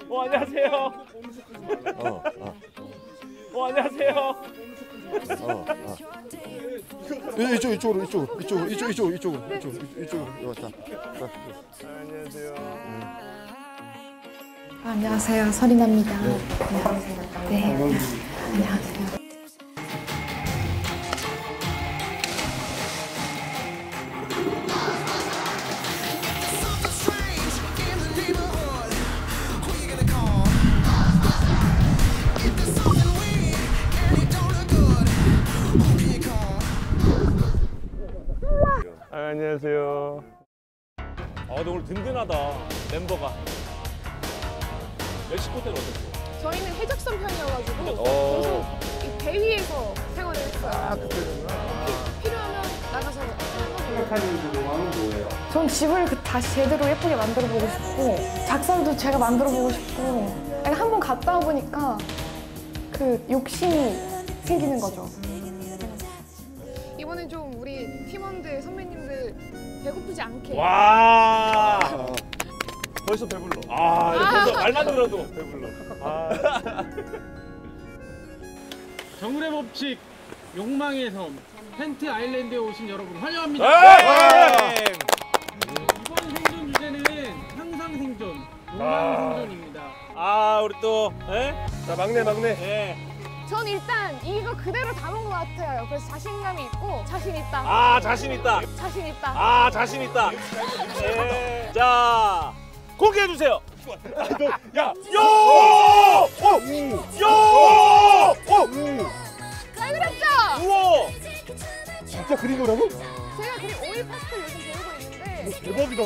안녕하세요. 안녕하세요. 이쪽으로 왔다. 안녕하세요. 안녕하세요, 서리나입니다. 안녕하세요. 네. 안녕하세요. 안녕하세요. 근데 오늘 든든하다, 멤버가. 멕시코 때는 어땠어요? 저희는 해적선 편이어가지고 계속 이 배 위에서 생활을 했어요. 필요하면 나가서 생각하는 로망은 뭐예요? 전 집을 다시 제대로 예쁘게 만들어 보고 싶고 작사도 제가 만들어 보고 싶고 한 번 갔다 와보니까 그 욕심이 생기는 거죠. 이번엔 좀 우리 팀원들, 선배님들 배고프지 않게. 와. 벌써 배불러. 벌써 말만 들어도 배불러. 정글의 법칙, 욕망의 섬, 펜트 아일랜드에 오신 여러분 환영합니다. 이번 생존 주제는 상상 생존, 욕망 생존입니다. 우리 또, 자, 막내. 전 일단 이거 그대로 담은 것 같아요. 그래서 자신감이 있고 자신 있다. 자신 있다. 자신 있다. 자신 있다. 자, 공개해 주세요. 야, 잘 그렸죠? 우와, 진짜 그린 거라고? 제가 그림 오일 파스텔 요즘 배우고 있는데 대박이다.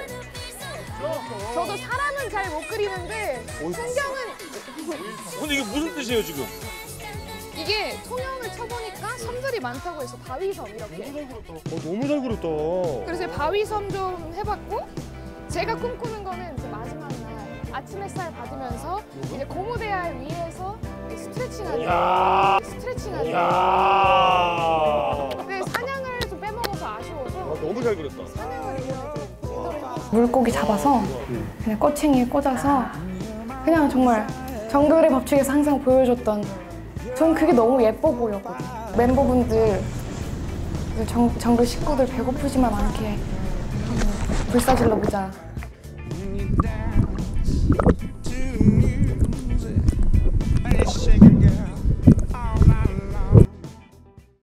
저도 사람은 잘 못 그리는데 풍경은 근데 이게 무슨 뜻이에요 지금? 이게 통영을 쳐보니까 섬들이 많다고 해서 바위섬 이렇게. 너무 잘 그렸다. 그래서 바위섬 좀 해봤고 제가 꿈꾸는 거는 이제 마지막 날 아침 햇살 받으면서 이제 고무대야 위에서 스트레칭하는 근데 사냥을 좀 빼먹어서 아쉬워서 너무 잘 그렸다. 사냥을 이렇게 물고기 잡아서 그냥 꼬챙이에 꽂아서 그냥 정말 정글의 법칙에서 항상 보여줬던 전 그게 너무 예뻐 보였거든요. 멤버분들 정글 식구들 배고프지만 않게 불사질러 보자.